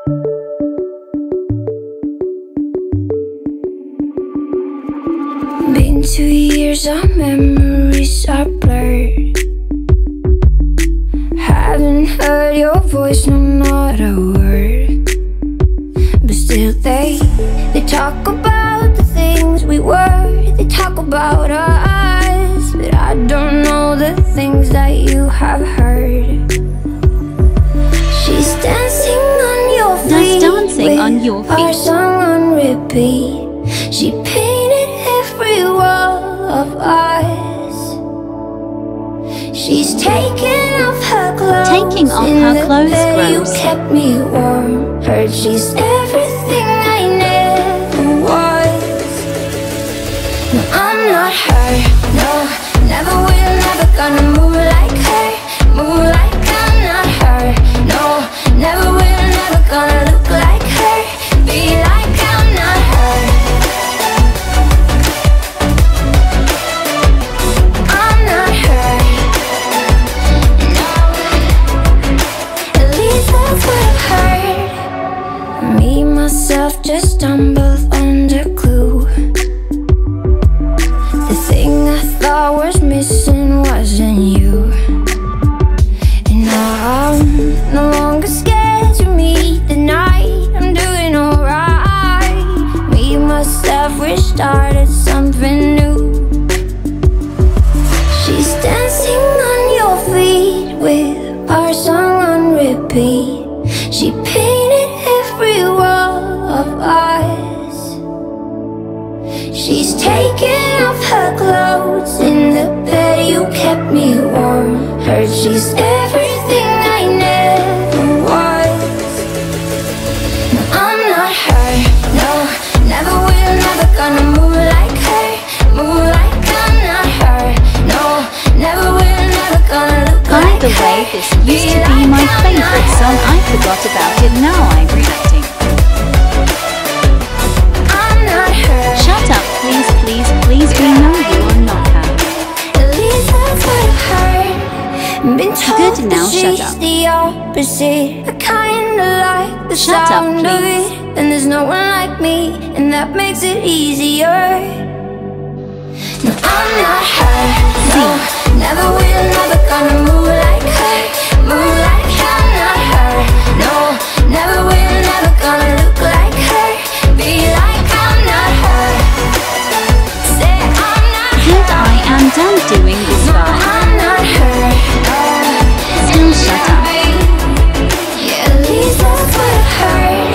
Been 2 years, our memories are blurred. Haven't heard your voice, no, not a word. But still they talk about the things we were. They talk about us, but I don't know the things that you have heard. She's dancing on your feet, dancing on your feet. Our song on repeat. She painted every wall of us. She's taking off her clothes. Taking off her clothes gross. You kept me warm. Heard she's everything I never was. No, I'm not her. No, never will, never gonna move like her. Move like I'm not her. No, never will, never gonna look like her. Be like I'm not her. I'm not her. No, at least that's what I've heard. Me, myself, just stumbled on the clue. The thing I thought was missing wasn't you. And now I'm no longer scared to meet the night. I'm doing alright. Me, myself, we started something new. She's dancing on your feet with our song on repeat. She painted every wall of us. She's taking off her clothes. In the bed you kept me warm. Heard she's everything I never was. No, I'm not her. No, never will, never gonna move like her. Move like I'm not her. No, never will, never gonna look By like the way, her. this used to be my favorite song. I forgot about it, now I'm reacting. I'm not her. Shut up, please, please, please. We know you are not her. At least that's what I've heard. Been told Good, now that shut she's up. the opposite. I kinda like the Shut up, sound of please. it. And there's no one like me, and that makes it easier. No, I'm not her. No, never will, never gonna move like her. Move like I'm not her. No, never will, never gonna look like her. Be like I'm not her. Say I'm not Good, her. I am done doing this No, vibe. I'm not her. Still shut up. Yeah, at least that's what I've heard.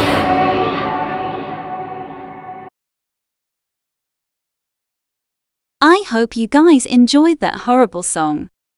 I hope you guys enjoyed that horrible song.